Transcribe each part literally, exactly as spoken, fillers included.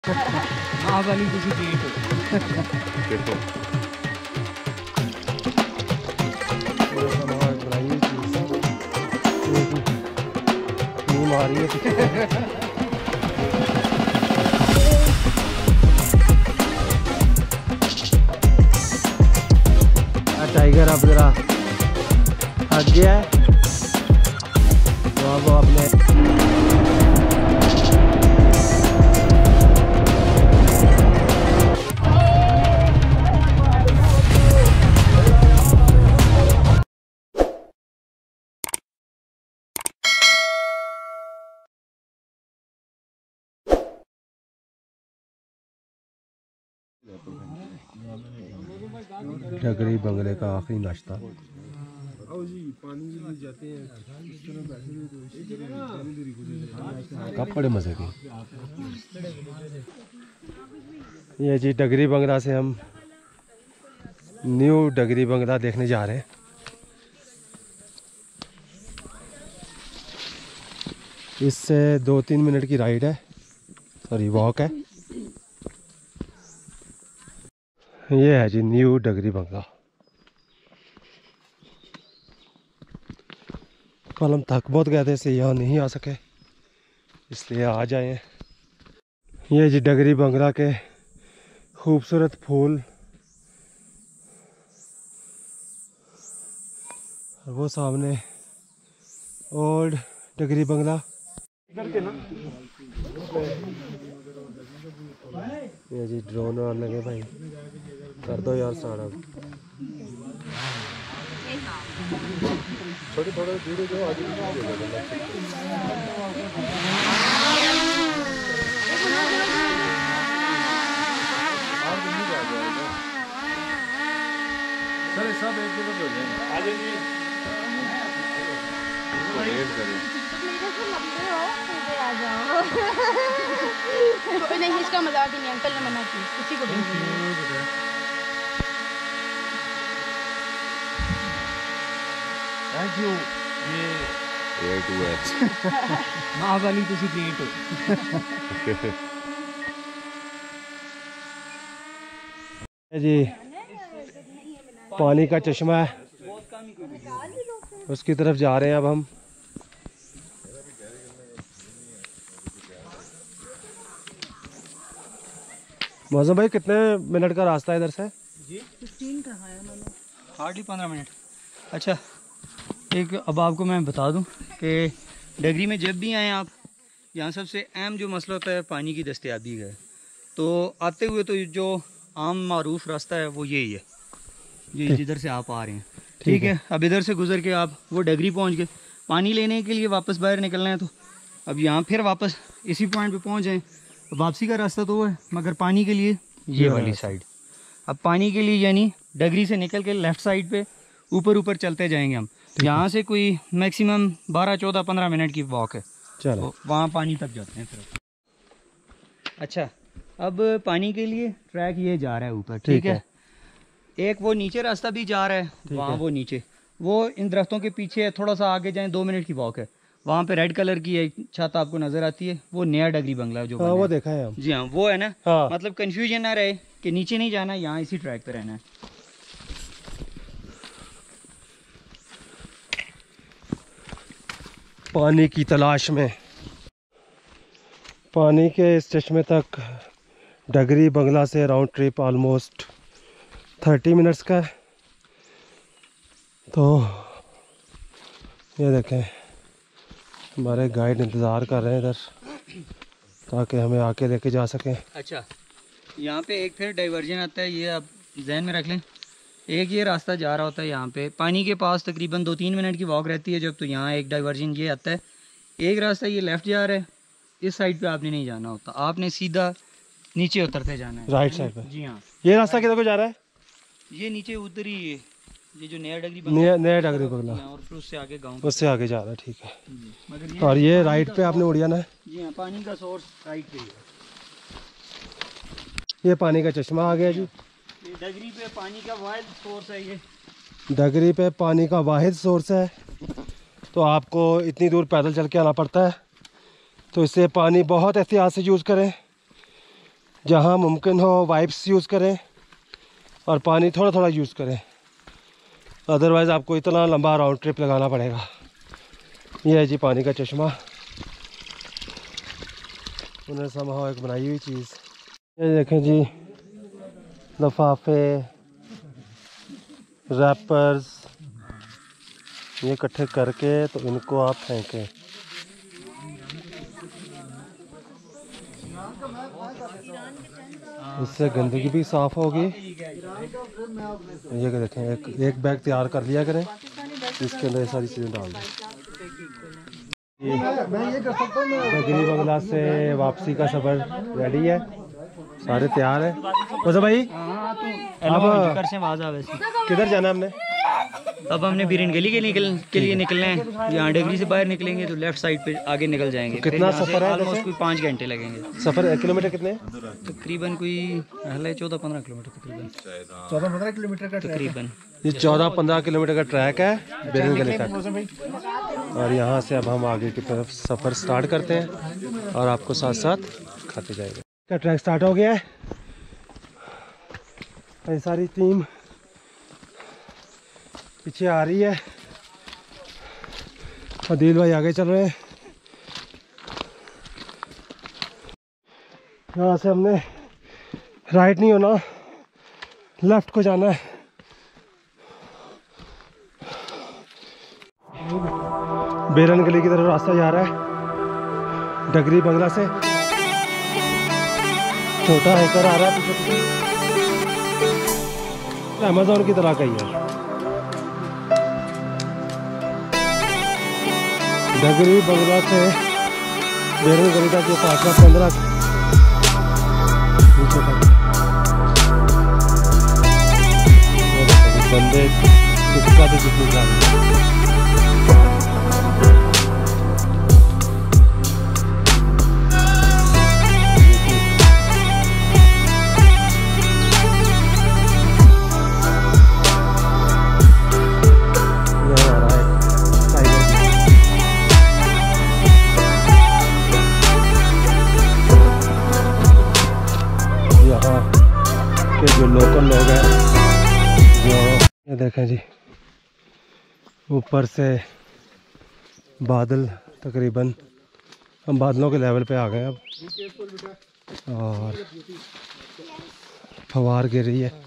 ਆਹ ਵਾਲੀ ਤੁਸੀਂ ਪੇਂਟ देखो नीम आ रही है। टाइगर अब जरा हट गया है तो अब वो अपने डगरी बंगले का आखिरी नाश्ता। कब बड़े मजे की ये जी डगरी बंगला से हम न्यू डगरी बंगला देखने जा रहे हैं। इससे दो तीन मिनट की राइड है, सॉरी वॉक है। ये है जी न्यू डगरी बंगला। कल हम थक बहुत गए थे, इससे यहाँ नहीं आ सके, इसलिए आ जाए। ये जी डगरी बंगला के खूबसूरत फूल, और वो सामने ओल्ड डगरी बंगला। ये जी ड्रोन आने लगे भाई, कर दो यार स्टार्ट। छोटे थोड़े वीडियो जो आगे सर सब एक जगह पे हो जाएंगे। आ जाइए वेट करें। आ जाओ। नहीं इसका मजाक नहीं, अंकल ने मना की, किसी को भी थैंक यू। ये एयर टू एच आह वाली तुसी पेंट जी पानी का चश्मा है, उसकी तरफ जा रहे हैं अब हम। मौसम भाई कितने मिनट का रास्ता है इधर से? जी फिफ्टीन कहा है मैंने, हार्डली पंद्रह मिनट। अच्छा एक अब आपको मैं बता दूं कि डगरी में जब भी आएँ आप, यहाँ सबसे अहम जो मसला होता है पानी की दस्तयाबी का है। तो आते हुए तो जो आम मारूफ रास्ता है वो यही है, ये जिधर से आप आ रहे हैं, ठीक है। अब इधर से गुजर के आप वो डगरी पहुँच गए, पानी लेने के लिए वापस बाहर निकलना है तो अब यहाँ फिर वापस इसी पॉइंट पे पहुँच जाएँ। वापसी का रास्ता तो वो है, मगर पानी के लिए ये वाली साइड। अब पानी के लिए यानी डगरी से निकल के लेफ़्ट साइड पे ऊपर ऊपर चलते जाएंगे हम। यहाँ से कोई मैक्सिमम बारह चौदह पंद्रह मिनट की वॉक है, चलो तो वहाँ पानी तक जाते हैं फिर। अच्छा अब पानी के लिए ट्रैक ये जा रहा है ऊपर, ठीक है। एक वो नीचे रास्ता भी जा रहा है, वहाँ वो नीचे वो इन दरख्तों के पीछे है, थोड़ा सा आगे जाएं दो मिनट की वॉक है। वहाँ पे रेड कलर की एक छत आपको नजर आती है, वो नया डगरी बंगला जो हाँ, वो देखा है हम। जी हाँ वो है ना। हाँ। मतलब कंफ्यूजन ना रहे कि नीचे नहीं जाना, यहाँ इसी ट्रैक पे रहना है। पानी की तलाश में, पानी के इस चश्मे तक डगरी बंगला से round trip almost thirty minutes का है। तो ये देखें हमारे गाइड इंतज़ार कर रहे हैं इधर, ताकि हमें आके लेके जा सकें। अच्छा यहाँ पे एक फिर डाइवर्जन आता है, ये आप जहन में रख लें। एक ये रास्ता जा रहा होता है यहाँ पे पानी के पास, तकरीबन दो तीन मिनट की वॉक रहती है जब, तो यहाँ एक डाइवर्जन ये आता है। एक रास्ता ये लेफ़्ट जा रहा है, इस साइड पे आपने नहीं जाना होता, आपने सीधा नीचे उतरते जाना है राइट साइड पे। जी हाँ। ये रास्ता किधर को जा रहा है? ये नीचे उतरी है, ये जो नया डगरी नया नया डगरी बंगला, और फिर उससे आगे गाँव, उससे आगे जा रहा है, ठीक है। मगर ये और ये राइट पे आपने उड़ियाना है। जी हाँ, पानी का सोर्स राइट पे है। ये पानी का चश्मा आ गया जी। ये डगरी पे पानी का वाहिद सोर्स है। ये डगरी पे पानी का वाहिद सोर्स है, तो आपको इतनी दूर पैदल चल के आना पड़ता है, तो इससे पानी बहुत एहतियात से यूज़ करें। जहाँ मुमकिन हो वाइप्स यूज़ करें और पानी थोड़ा थोड़ा यूज़ करें, अदरवाइज़ आपको इतना लंबा राउंड ट्रिप लगाना पड़ेगा। ये है जी पानी का चश्मा, उन्होंने समहाउ एक बनाई हुई चीज़। ये देखें जी लिफाफे, रैपर्स, ये इकट्ठे करके तो इनको आप फेंकें। इससे गंदगी भी साफ़ होगी। ये देखें एक एक बैग तैयार कर लिया करें, इसके अंदर ये सारी चीज़ें डाल दें। डगरी बंगला से वापसी का सफ़र रेडी है, सारे तैयार हैं। वैसे भाई अब किधर जाना हमने? अब हमने बीरन गली के निकल के लिए निकलना है। यहाँ डगरी से बाहर निकलेंगे तो लेफ्ट साइड पे आगे निकल जाएंगे। तो कितना सफ़र है? ऑलमोस्ट कोई पाँच घंटे लगेंगे। सफ़र किलोमीटर कितने? तकरीबन कोई है चौदह पंद्रह किलोमीटर तकरीबन। चौदह पंद्रह किलोमीटर का तकरीबन ये चौदह पंद्रह किलोमीटर का ट्रैक है बीरन गली तक। और यहाँ से अब हम आगे की तरफ सफ़र स्टार्ट करते हैं और आपको साथ साथ खाते जाएंगे। का ट्रैक स्टार्ट हो गया है। ये सारी टीम पीछे आ रही है, अदील भाई आगे चल रहे हैं। यहाँ से हमने राइट नहीं होना, लेफ्ट को जाना है। बीरन गली की तरफ रास्ता जा रहा है डगरी बंगला से। छोटा हैकर आ रहा है पीछे पीछे, अमेज़न की तरह का ही है। डगरी बंगला से बीरन गली तक ये फासला पंद्रह बंदे किसका भी कितनी जाते जो लोकल लोग हैं, जो ये देखें जी ऊपर से बादल, तकरीबन हम बादलों के लेवल पे आ गए अब, और फवार गिर रही है।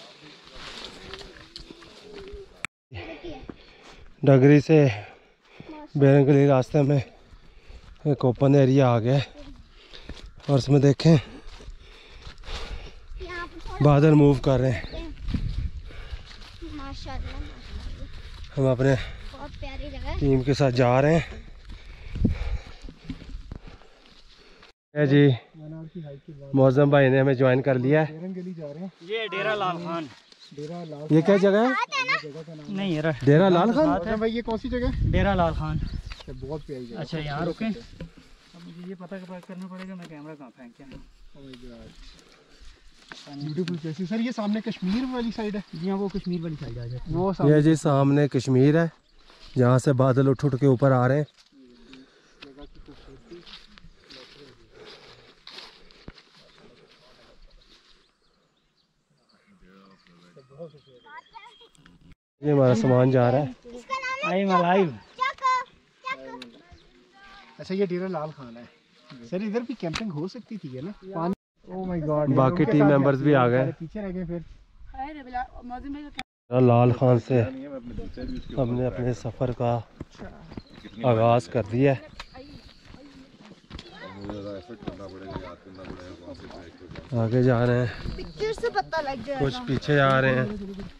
डगरी से बीरन गली रास्ते में एक ओपन एरिया आ गया है और उसमें देखें बादल मूव कर रहे हैं। माशाल्लाह माशाल्लाह, हम अपने बहुत प्यारी जगह है। टीम के साथ जा रहे हैं। है जी मौजम भाई ने हमें ज्वाइन कर लिया है। ये डेरा लाल खान। डेरा लाल, ये क्या जगह है? नहीं यार, डेरा लाल खान भाई, ये कौन सी जगह? डेरा लाल खान। बहुत प्यारी जगह। अच्छा यहाँ रुकें, अब मुझे ये पता करना पड़ेगा मैं कैमरा कहाँ फेंक के आया। Beautiful place sir. ये सामने कश्मीर वाली साइड है? जी हाँ, वो कश्मीर वाली साइड आ जाती है। वो ये जी सामने कश्मीर है, जहाँ से बादल उठ उठ के ऊपर आ रहे हैं। ये हमारा सामान जा रहा है। I live. अच्छा, ये डेरा लाल खान है सर। इधर भी कैंपिंग हो सकती थी ना? पानी, ओह माय गॉड, बाकी टीम मेंबर्स भी आ गए, पीछे रह गए। फिर लाल खान से हमने अपने सफ़र का आगाज़ कर दिया है। आगे जा रहे हैं, पिक्चर से पता लग जाएगा। कुछ पीछे आ रहे हैं।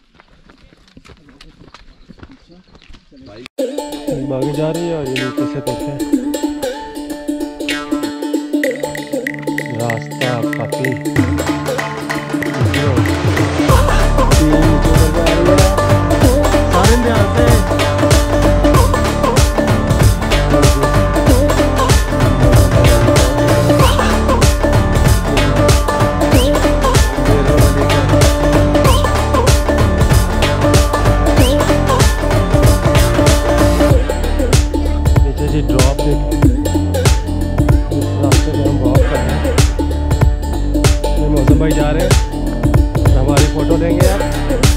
आगे जा रही है और ये नीचे से देखें रास्ता काफी सारे ध्यान से नीचे जी ड्रॉप रास्ते में हम वॉक कर रहे हैं। भाई जा रहे हैं, हमारी फ़ोटो लेंगे आप।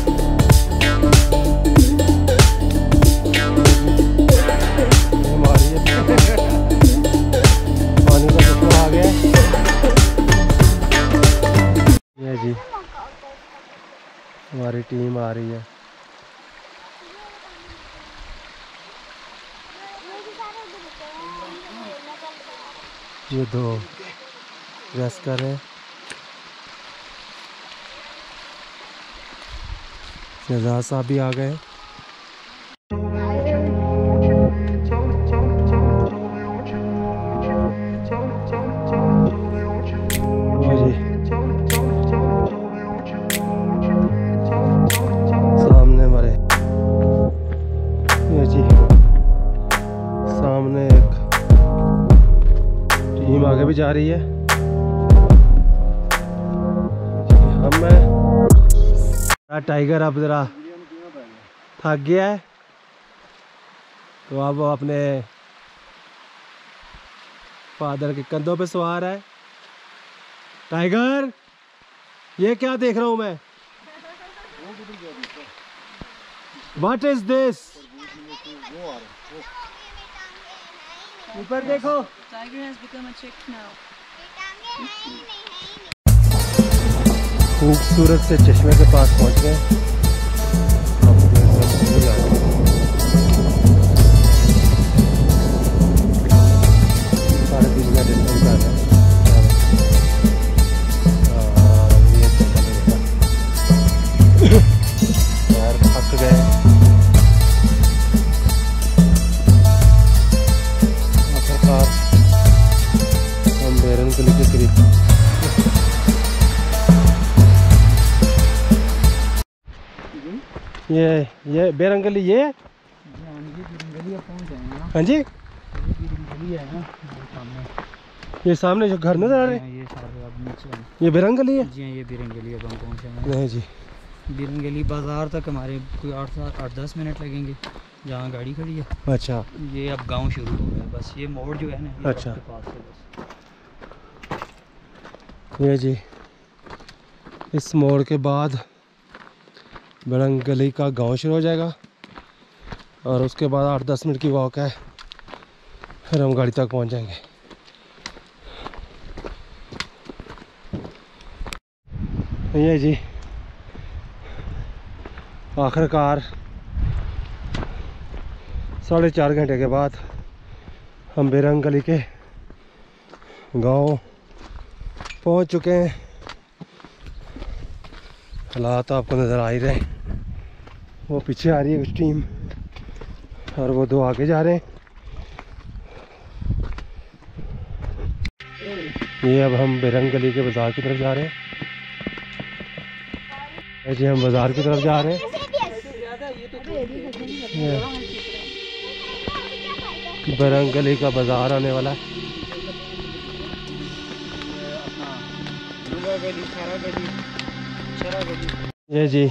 पानी का चक्कर आ गया ये जी, हमारी टीम आ रही है। ये दो रेस्ट कर रहे हैं। शहजाद साहब भी आ गए। सामने हमारे ये जी, सामने एक टीम आगे भी जा रही है। हम टाइगर अब ज़रा थक गया है, तो अब वो अपने फादर के कंधों पे सवार है। टाइगर, ये क्या देख रहा हूँ मैं? What is this? ऊपर देखो। Tiger has become a chick now. खूबसूरत से चश्मे के पास पहुंच गए। साढ़े तीन का डिस्टेंस आ रहा है। यार थक गए। आखिरकार हम बैरन गली के करीब। ये ये बेरंगली ये हाँ जी, ये सामने जो घर नजर आ रहे हैं ये सारे अब नीचे ये बेरंगली है। जी हाँ, ये बिरंगली अब हम पहुँचे हैं। नहीं जी, बिरंगली बाज़ार तक हमारे कोई आठ सात आठ दस मिनट लगेंगे जहाँ गाड़ी खड़ी है। अच्छा, ये अब गांव शुरू हो गया, बस ये मोड़ जो है ना ये अच्छा। के पास है बस। ये जी, इस मोड़ के बाद बेरंगली का गांव शुरू हो जाएगा और उसके बाद आठ दस मिनट की वॉक है, फिर हम गाड़ी तक पहुंच जाएंगे। ये जी, आखिरकार साढ़े चार घंटे के बाद हम बेरंगली के गांव पहुंच चुके हैं। हालात आपको नज़र आ ही रहे, वो पीछे आ रही है कुछ टीम और वो दो आगे जा रहे हैं। ये अब हम बेरंगली के बाज़ार की तरफ जा रहे हैं। जी हम बाज़ार की तरफ जा रहे हैं। बेरंगली का बाज़ार आने वाला है। ये जी,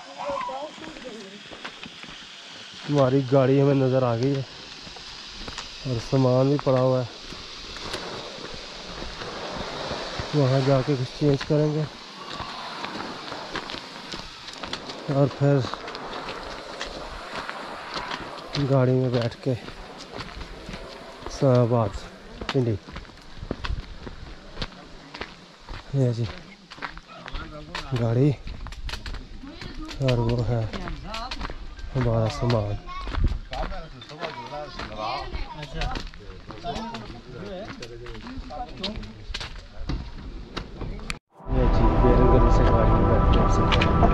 हमारी गाड़ी हमें नज़र आ गई है और सामान भी पड़ा हुआ है। वहाँ जाके कुछ चेंज करेंगे और फिर गाड़ी में बैठ के इस्लामाबाद पिंडी। ये जी गाड़ी और वो है हमारा सामान। ये जी बेरंगली से गाड़ी में बैठ के